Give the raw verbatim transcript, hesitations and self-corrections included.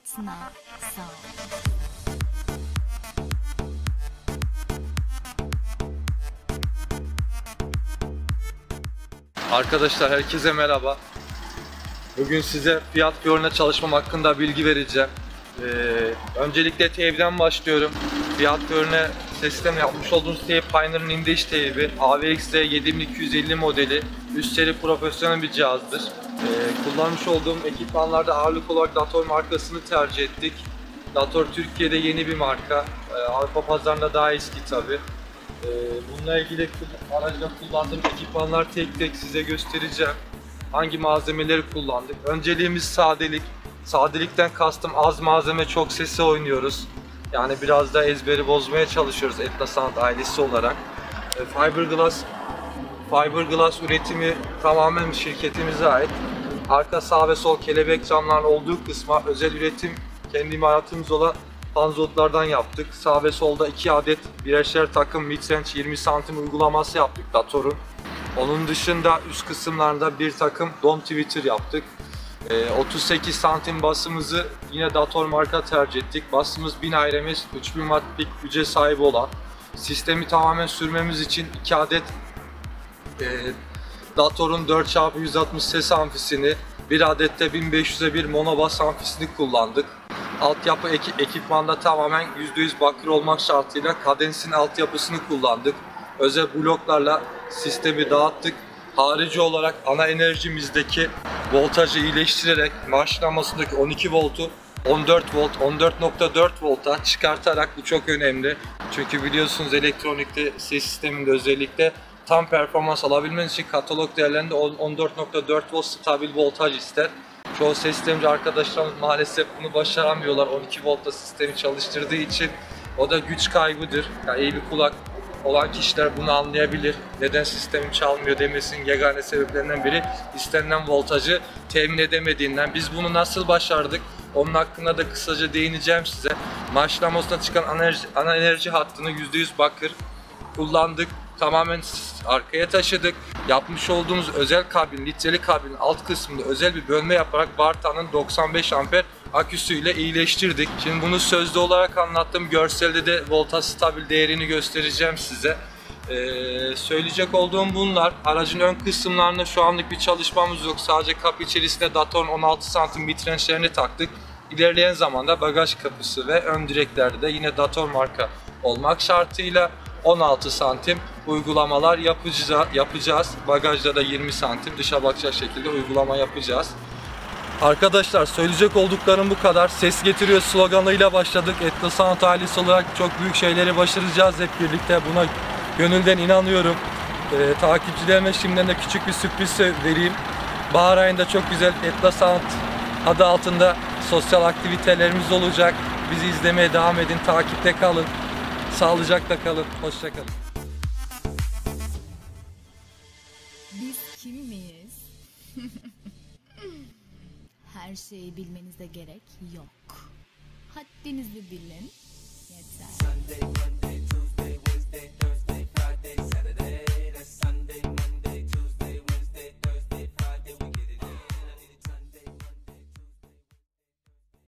Snap Sound. Arkadaşlar herkese merhaba. Bugün size Fiat Fiorino çalışmam hakkında bilgi vereceğim. Ee, öncelikle teybden başlıyorum. Fiat Fiorino sistem yapmış olduğumuz teyp Pioneer'ın indeş teybi. A V X D yedi bin iki yüz elli modeli. Üst seri profesyonel bir cihazdır. Ee, kullanmış olduğum ekipmanlarda ağırlık olarak Dator markasını tercih ettik. Dator Türkiye'de yeni bir marka. Ee, Avrupa pazarında daha eski tabi. Ee, bununla ilgili aracda kullandığım ekipmanlar tek tek size göstereceğim. Hangi malzemeleri kullandık? Önceliğimiz sadelik. Sadelikten kastım az malzeme çok sesi oynuyoruz. Yani biraz da ezberi bozmaya çalışıyoruz Etna Sound ailesi olarak. E, Fiberglass Fiberglass üretimi tamamen şirketimize ait. Arka sağ ve sol kelebek camların olduğu kısma özel üretim kendi imalatımız olan panzotlardan yaptık. Sağ ve solda iki adet bireşer takım midrange yirmi santim uygulaması yaptık Dator'un. Onun dışında üst kısımlarında bir takım dom tweeter yaptık. Ee, otuz sekiz santim basımızı yine Dator marka tercih ettik. Basımız bin I R M S, üç bin watt pik güce sahip olan. Sistemi tamamen sürmemiz için iki adet e, Dator'un dört çarpı yüz altmış ses amfisini, bir adet de bin beş yüze bir monobas amfisini kullandık. Altyapı ekipmanda tamamen yüzde yüz bakır olmak şartıyla Cadenz'in altyapısını kullandık. Özel bloklarla sistemi dağıttık. Harici olarak ana enerjimizdeki voltajı iyileştirerek marşlamasındaki on iki voltu on dört volt, on dört nokta dört volta çıkartarak, bu çok önemli. Çünkü biliyorsunuz elektronikte ses sisteminde özellikle tam performans alabilmeniz için katalog değerlerinde on dört nokta dört volt stabil voltaj ister. Çoğu ses sistemci arkadaşlarımız maalesef bunu başaramıyorlar on iki voltta sistemi çalıştırdığı için. O da güç kaybıdır. Yani iyi bir kulak olan kişiler bunu anlayabilir. Neden sistemim çalmıyor demesinin yegane sebeplerinden biri istenilen voltajı temin edemediğinden. Biz bunu nasıl başardık? Onun hakkında da kısaca değineceğim size. Marşlamasına çıkan ana enerji, ana enerji hattını yüzde yüz bakır kullandık. Tamamen arkaya taşıdık. Yapmış olduğumuz özel kabin, litreli kabinin alt kısmında özel bir bölme yaparak Varta'nın doksan beş amper aküsüyle iyileştirdik. Şimdi bunu sözlü olarak anlattım. Görselde de voltaj stabil değerini göstereceğim size. Ee, söyleyecek olduğum bunlar. Aracın ön kısımlarında şu anlık bir çalışmamız yok. Sadece kapı içerisinde Dator'un on altı santim mitrençlerini taktık. İlerleyen zamanda bagaj kapısı ve ön direklerde de yine Dator marka olmak şartıyla on altı santim uygulamalar yapacağız. yapacağız. Bagajda da yirmi santim dışa bakacak şekilde uygulama yapacağız. Arkadaşlar söyleyecek olduklarım bu kadar. Ses getiriyor sloganıyla başladık. Etna Sound ailesi olarak çok büyük şeyleri başaracağız hep birlikte. Buna gönülden inanıyorum. Ee, takipçilerime şimdiden de küçük bir sürpriz vereyim. Bahar ayında çok güzel Etna Sound adı altında sosyal aktivitelerimiz olacak. Bizi izlemeye devam edin. Takipte kalın. Sağlıcakla kalın. Hoşça kalın. Biz kim miyiz? Her şeyi bilmenize gerek yok. Haddinizi bilin yeter. Sunday, Monday, Tuesday, Wednesday, Thursday.